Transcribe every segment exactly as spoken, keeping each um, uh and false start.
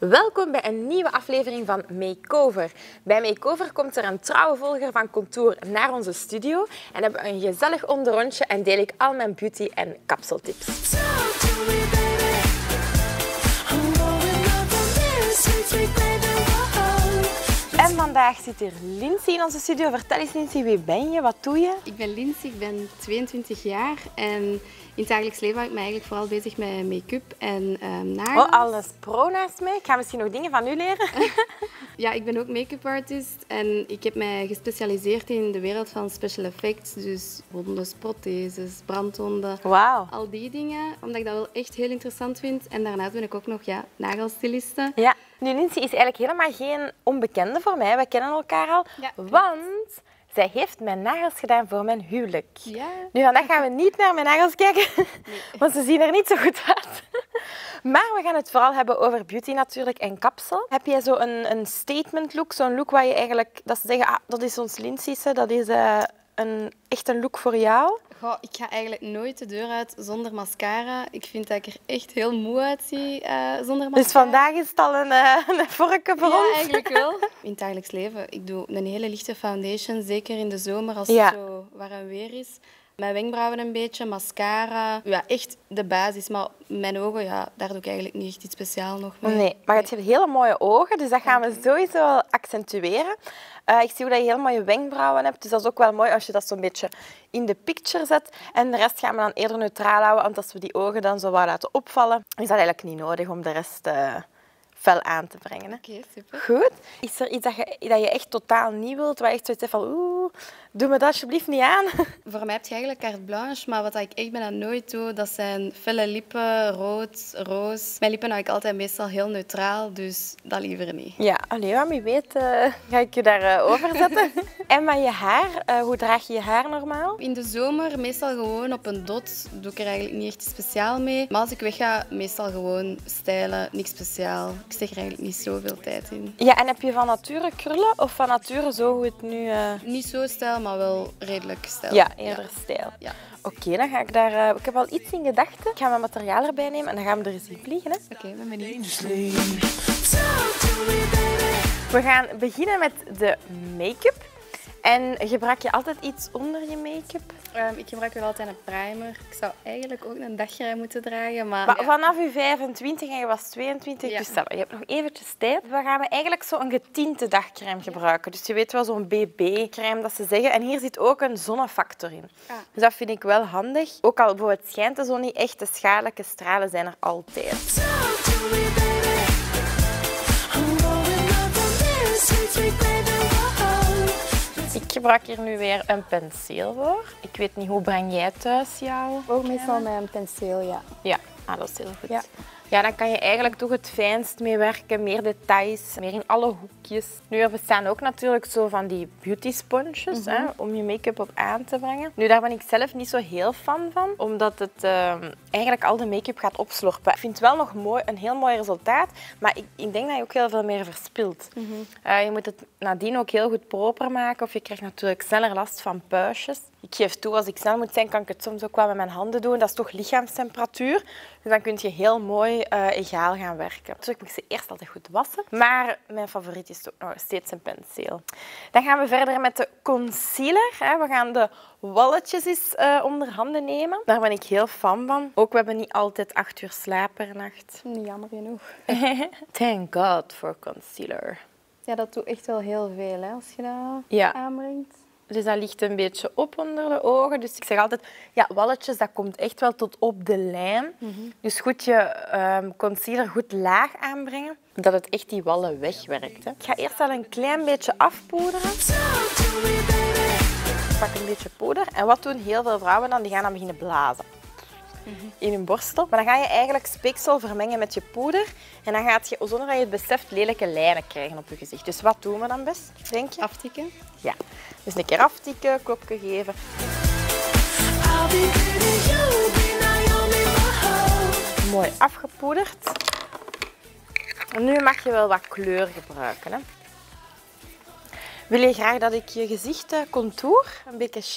Welkom bij een nieuwe aflevering van Makeover. Bij Makeover komt er een trouwe volger van Contour naar onze studio en hebben we een gezellig onderrondje en deel ik al mijn beauty- en kapseltips. En vandaag zit hier Lindsay in onze studio. Vertel eens Lindsay, wie ben je? Wat doe je? Ik ben Lindsay, ik ben tweeëntwintig jaar en in het dagelijks leven hou ik me eigenlijk vooral bezig met make-up en um, nagels. Oh, alles pro naast mij. Ik ga misschien nog dingen van u leren. Ja, ik ben ook make-up artist en ik heb mij gespecialiseerd in de wereld van special effects. Dus wondes, protheses, brandwonden, Wauw. al die dingen. Omdat ik dat wel echt heel interessant vind. En daarnaast ben ik ook nog ja, nagelstiliste. Ja, nu Lindsay is eigenlijk helemaal geen onbekende voor mij. We kennen elkaar al, Ja, want zij heeft mijn nagels gedaan voor mijn huwelijk. Ja. Nu, vandaag gaan we niet naar mijn nagels kijken, Nee. want ze zien er niet zo goed uit. Maar we gaan het vooral hebben over beauty natuurlijk en kapsel. Heb jij zo een, een statement look, zo'n look waar je eigenlijk, dat ze zeggen, ah, dat is ons Lindsay'se, dat is uh, een, echt een look voor jou? Goh, ik ga eigenlijk nooit de deur uit zonder mascara. Ik vind dat ik er echt heel moe uitzie uh, zonder mascara. Dus vandaag is het al een, uh, een vorkje voor ja, ons. eigenlijk wel. In het dagelijks leven, ik doe een hele lichte foundation, zeker in de zomer als Ja. het zo warm en weer is. Mijn wenkbrauwen een beetje, mascara. Ja, echt de basis. Maar mijn ogen, ja, daar doe ik eigenlijk niet echt iets speciaals nog mee. Nee, maar je hebt hele mooie ogen, dus dat gaan we sowieso accentueren. Uh, ik zie ook dat je heel mooie wenkbrauwen hebt, dus dat is ook wel mooi als je dat zo'n beetje in de picture zet. En de rest gaan we dan eerder neutraal houden, want als we die ogen dan zo wat laten opvallen, is dat eigenlijk niet nodig om de rest uh, fel aan te brengen. Hè. Oké, okay, super. Goed. Is er iets dat je, dat je echt totaal niet wilt, waar je echt zoiets hebt van oeh, doe me dat alsjeblieft niet aan? Voor mij heb je eigenlijk carte blanche, maar wat ik echt bijna nooit doe, dat zijn felle lippen, rood, roos. Mijn lippen hou ik altijd meestal heel neutraal, dus dat liever niet. Ja, allee, maar wie weet uh, ga ik je daarover uh, over zetten. En met je haar, uh, hoe draag je je haar normaal? In de zomer meestal gewoon op een dot, doe ik er eigenlijk niet echt speciaal mee. Maar als ik wegga, meestal gewoon stijlen, niks speciaal. Ik steek er eigenlijk niet zoveel tijd in. Ja, en heb je van nature krullen of van nature zo hoe het nu... Uh... Niet zo stijl, maar wel redelijk stijl. Ja, eerder ja. stijl. Ja. Oké, okay, dan ga ik daar... Uh, ik heb al iets in gedachten. Ik ga mijn materiaal erbij nemen en dan gaan we er eens in vliegen. Oké, okay, ben benieuwd. We gaan beginnen met de make-up. En gebruik je altijd iets onder je make-up? Um, ik gebruik wel altijd een primer. Ik zou eigenlijk ook een dagcrème moeten dragen, maar... maar ja. Vanaf je vijfentwintig en je was tweeëntwintig, ja. Dus je hebt nog eventjes tijd. We gaan eigenlijk zo'n getinte dagcrème gebruiken. Dus je weet wel, zo'n B B-crème dat ze zeggen. En hier zit ook een zonnefactor in. Ah. Dus dat vind ik wel handig. Ook al bijvoorbeeld schijnt de zon niet echt, de schadelijke stralen zijn er altijd. Ik gebruik hier nu weer een penseel voor. Ik weet niet, hoe breng jij thuis jouw? Ook meestal met een penseel, ja. Ja, ah, dat is heel goed. Ja. Ja, dan kan je eigenlijk toch het fijnst mee werken, meer details, meer in alle hoekjes. Nu, er bestaan ook natuurlijk zo van die beauty sponges, mm-hmm. hè, om je make-up op aan te brengen. Nu, daar ben ik zelf niet zo heel fan van, omdat het uh, eigenlijk al de make-up gaat opslorpen. Ik vind het wel nog mooi, een heel mooi resultaat, maar ik, ik denk dat je ook heel veel meer verspilt. Mm-hmm. uh, je moet het nadien ook heel goed proper maken, of je krijgt natuurlijk sneller last van puistjes. Ik geef toe, als ik snel moet zijn, kan ik het soms ook wel met mijn handen doen. Dat is toch lichaamstemperatuur. Dus dan kun je heel mooi uh, egaal gaan werken. Natuurlijk moet ik ze eerst altijd goed wassen. Maar mijn favoriet is ook nog steeds een penseel. Dan gaan we verder met de concealer. We gaan de walletjes eens uh, onder handen nemen. Daar ben ik heel fan van. Ook, we hebben niet altijd acht uur slaap per nacht. Jammer genoeg. Thank God for concealer. Ja, dat doet echt wel heel veel, hè, als je dat ja. aanbrengt. Dus dat ligt een beetje op onder de ogen. Dus ik zeg altijd, ja, walletjes, dat komt echt wel tot op de lijn. Mm-hmm. Dus goed je um, concealer goed laag aanbrengen, dat het echt die wallen wegwerkt. Hè. Ik ga eerst al een klein beetje afpoederen. Ik pak een beetje poeder. En wat doen heel veel vrouwen dan? Die gaan dan beginnen blazen. Mm-hmm. In hun borstel. Maar dan ga je eigenlijk speeksel vermengen met je poeder. En dan gaat je, zonder dat je het beseft, lelijke lijnen krijgen op je gezicht. Dus wat doen we dan best, denk je? Aftikken. Ja. Dus een keer aftikken, klopje geven. Mooi afgepoederd. En nu mag je wel wat kleur gebruiken. Hè. Wil je graag dat ik je gezicht contour, een beetje shape?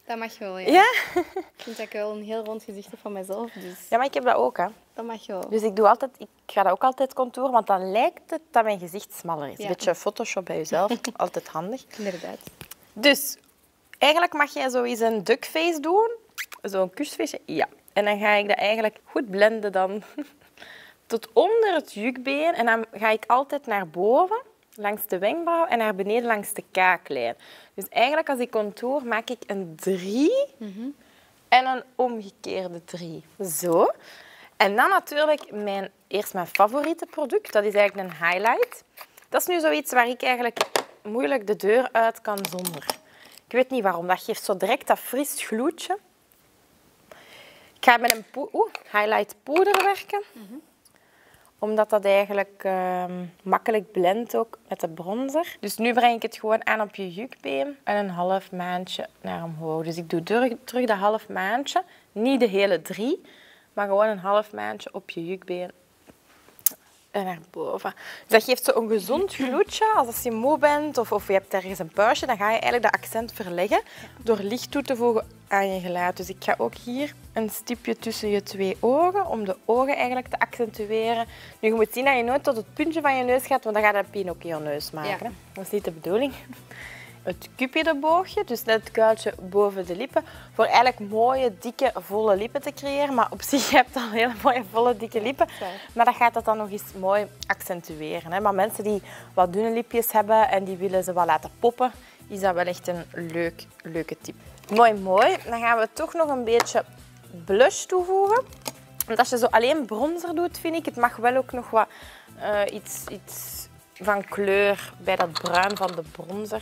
Dat mag wel, ja. Ja? Ik vind dat ik wel een heel rond gezicht heb van mezelf, dus Ja, maar ik heb dat ook, hè. dat mag wel. Dus ik, doe altijd, ik ga dat ook altijd contouren, want dan lijkt het dat mijn gezicht smaller is. Ja. Een beetje Photoshop bij jezelf, altijd handig. Inderdaad. Dus, eigenlijk mag jij zo eens een duckface doen. Zo'n kusfeestje. Ja. En dan ga ik dat eigenlijk goed blenden dan tot onder het jukbeen. En dan ga ik altijd naar boven, langs de wenkbrauw en naar beneden langs de kaaklijn. Dus eigenlijk als ik contour maak ik een drie mm-hmm. en een omgekeerde drie. Zo. En dan natuurlijk mijn, eerst mijn favoriete product. Dat is eigenlijk een highlight. Dat is nu zoiets waar ik eigenlijk moeilijk de deur uit kan zonder. Ik weet niet waarom. Dat geeft zo direct dat fris gloedje. Ik ga met een po- Oeh, highlight poeder werken. Mm-hmm. Omdat dat eigenlijk uh, makkelijk blendt ook met de bronzer. Dus nu breng ik het gewoon aan op je jukbeen en een half maandje naar omhoog. Dus ik doe terug, terug dat half maandje. Niet de hele drie, maar gewoon een half maandje op je jukbeen en naar boven. Dus dat geeft zo een gezond gloedje. Als je moe bent of, of je hebt ergens een puistje, dan ga je eigenlijk dat accent verleggen door licht toe te voegen aan je gelaat. Dus ik ga ook hier een stipje tussen je twee ogen om de ogen eigenlijk te accentueren. Nu, je moet zien dat je nooit tot het puntje van je neus gaat, want dan gaat je een Pinocchio-neus maken. Ja. Dat is niet de bedoeling. Het cupideboogje, dus net het kuiltje boven de lippen, voor eigenlijk mooie, dikke, volle lippen te creëren. Maar op zich heb je al hele mooie, volle, dikke lippen. Maar dat gaat dat dan nog eens mooi accentueren. Hè. Maar mensen die wat dunne lipjes hebben en die willen ze wat laten poppen, is dat wel echt een leuk, leuke tip. Mooi, mooi. Dan gaan we toch nog een beetje blush toevoegen. Want als je zo alleen bronzer doet, vind ik, het mag wel ook nog wat uh, iets, iets van kleur bij dat bruin van de bronzer.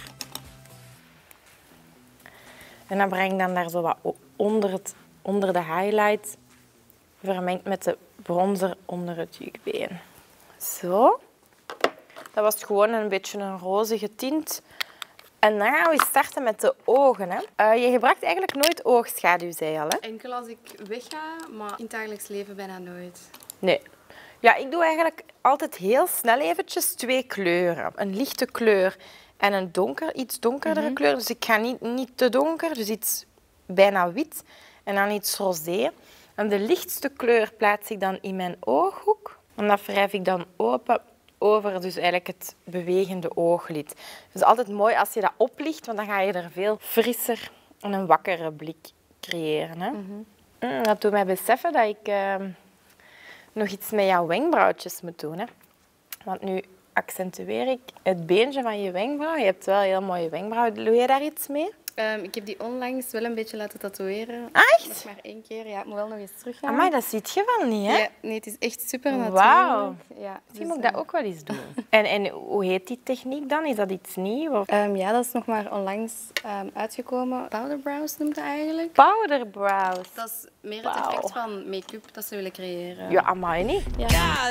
En dan breng ik dan daar zo wat onder, het, onder de highlight, vermengd met de bronzer onder het jukbeen. Zo. Dat was gewoon een beetje een rozige tint. En dan gaan we starten met de ogen. Hè. Uh, je gebruikt eigenlijk nooit oogschaduw, zei je al. Hè? Enkel als ik wegga, maar in het dagelijks leven bijna nooit. Nee. Ja, ik doe eigenlijk altijd heel snel eventjes twee kleuren. Een lichte kleur en een donker, iets donkerdere mm-hmm. kleur. Dus ik ga niet, niet te donker, dus iets bijna wit. En dan iets rosé. En de lichtste kleur plaats ik dan in mijn ooghoek. En dat wrijf ik dan open over dus eigenlijk het bewegende ooglid. Dus altijd mooi als je dat oplicht, want dan ga je er veel frisser en een wakkere blik creëren. Hè? Mm-hmm. Dat doet mij beseffen dat ik uh, nog iets met jouw wenkbrauwtjes moet doen. Hè? Want nu accentueer ik het beentje van je wenkbrauw. Je hebt wel heel mooie wenkbrauwen. Doe je daar iets mee? Um, ik heb die onlangs wel een beetje laten tatoeëren. Ah, echt? Nog maar één keer. Ja, ik moet wel nog eens teruggaan. Amai, dat ziet je wel niet, hè? Ja, nee, het is echt super natuurlijk. Wauw. Ja, Misschien dus, moet ik dat ook wel eens doen. en, en hoe heet die techniek dan? Is dat iets nieuws? Of? Um, ja, dat is nog maar onlangs um, uitgekomen. Powder brows noemt dat eigenlijk. Powder brows? Dat is meer het wow. effect van make-up dat ze willen creëren. Ja, amai niet. Ja.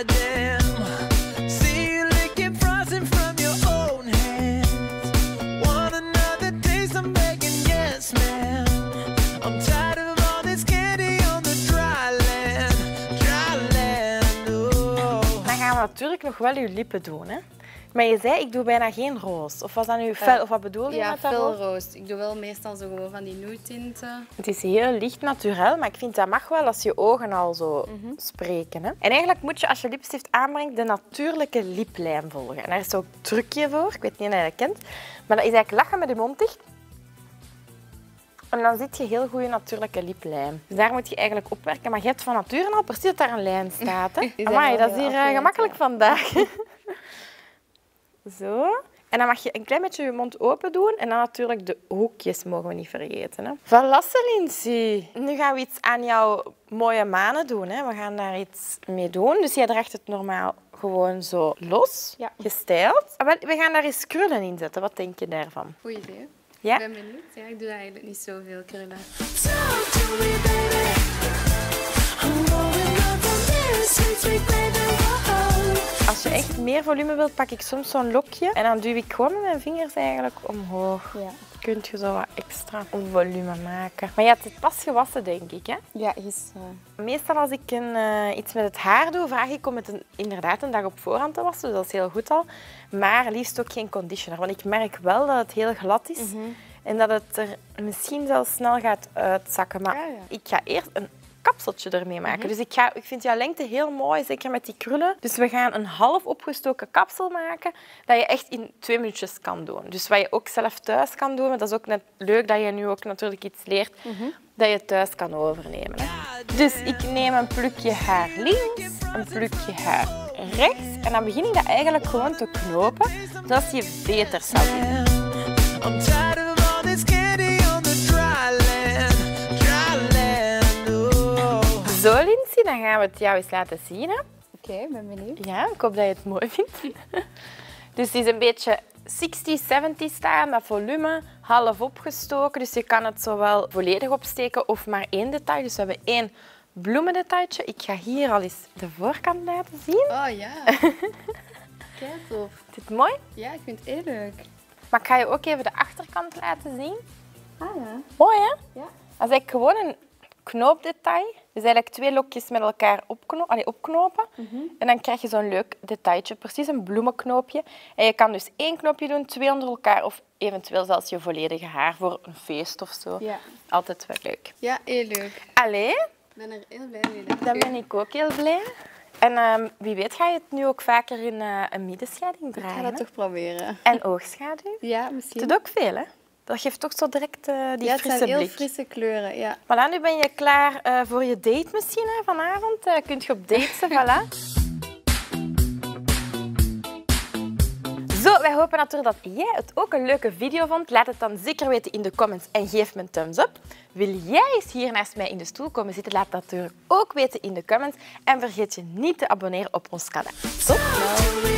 Goddamn. See you licking frosting from your own hands. Want another taste, I'm begging, yes, man. I'm tired of all this candy on the dry land. Dry land, oh. Dan gaan we natuurlijk nog wel je lippen doen, hè? Maar je zei, ik doe bijna geen roos. Of was dat nu fel? Of wat bedoel je ja, met dat fel roos? roos. Ik doe wel meestal zo gewoon van die nude tinten. Het is heel licht natuurlijk, maar ik vind dat mag wel als je ogen al zo mm-hmm. spreken. Hè? En eigenlijk moet je, als je lipstift aanbrengt, de natuurlijke liplijn volgen. En daar is zo'n trucje voor, ik weet niet of je dat kent. Maar dat is eigenlijk lachen met je mond dicht. En dan zit je heel goede natuurlijke liplijm. Dus daar moet je eigenlijk op werken. Maar je hebt van nature al precies dat daar een lijn staat. Hè? Amai, dat is hier uh, gemakkelijk ja. vandaag. Zo. En dan mag je een klein beetje je mond open doen. En dan natuurlijk de hoekjes mogen we niet vergeten. Hè. Voilà, Lindsay. Nu gaan we iets aan jouw mooie manen doen. Hè. We gaan daar iets mee doen. Dus jij draagt het normaal gewoon zo los, ja. gestyled. We gaan daar eens krullen in zetten. Wat denk je daarvan? Goeie idee. Ja? Ik ben benieuwd. Ja, ik doe eigenlijk niet zoveel krullen. Als je echt meer volume wilt, pak ik soms zo'n lokje en dan duw ik gewoon met mijn vingers eigenlijk omhoog. Ja. Kun je zo wat extra volume maken. Maar je hebt het pas gewassen, denk ik, hè? Ja, gisteren. Meestal als ik een, uh, iets met het haar doe, vraag ik om het een, inderdaad een dag op voorhand te wassen. Dus dat is heel goed al. Maar liefst ook geen conditioner. Want ik merk wel dat het heel glad is. Mm-hmm. En dat het er misschien zelfs snel gaat uitzakken. Maar Ja, ja. ik ga eerst een kapseltje ermee maken. Mm-hmm. Dus ik, ga, ik vind jouw lengte heel mooi, zeker met die krullen. Dus we gaan een half opgestoken kapsel maken dat je echt in twee minuutjes kan doen. Dus wat je ook zelf thuis kan doen. Maar dat is ook net leuk dat je nu ook natuurlijk iets leert mm-hmm. dat je thuis kan overnemen. Hè. Dus ik neem een plukje haar links, een plukje haar rechts. En dan begin ik dat eigenlijk gewoon te knopen, zodat je beter zal zien. I'm tired of all this candy on the dry land, dry land. Oh. Zo, Lindsay, dan gaan we het jou eens laten zien. Hè? Oké, okay, ben benieuwd. Ja, ik hoop dat je het mooi vindt. Dus het is een beetje zestig zeventig stijl met volume, half opgestoken. Dus je kan het zowel volledig opsteken of maar één detail. Dus we hebben één bloemendetailtje. Ik ga hier al eens de voorkant laten zien. Oh ja. Kijk tof. Is dit mooi? Ja, ik vind het heel leuk. Maar ik ga je ook even de achterkant laten zien. Ah ja. Mooi, hè? Ja. Dat is eigenlijk gewoon een knoopdetail. Dus eigenlijk twee lokjes met elkaar opkno allee, opknopen. Mm-hmm. En dan krijg je zo'n leuk detailtje. Precies een bloemenknoopje. En je kan dus één knoopje doen, twee onder elkaar. Of eventueel zelfs je volledige haar voor een feest of zo. Ja. Altijd wel leuk. Ja, heel leuk. Allee, Ik ben er heel blij mee. dan ben ik ook heel blij. En um, wie weet ga je het nu ook vaker in uh, een middenscheiding draaien. Ik ga dat hè? toch proberen. En oogschaduw. Ja, misschien. Dat doet ook veel, hè? Dat geeft toch zo direct uh, die ja, het frisse zijn heel blik. frisse kleuren, ja. Voilà, nu ben je klaar uh, voor je date misschien hè, vanavond. Uh, kunt je op daten, voilà. Zo, wij hopen natuurlijk dat jij het ook een leuke video vond. Laat het dan zeker weten in de comments en geef me een thumbs up. Wil jij eens hier naast mij in de stoel komen zitten? Laat dat natuurlijk ook weten in de comments. En vergeet je niet te abonneren op ons kanaal. Tot snel!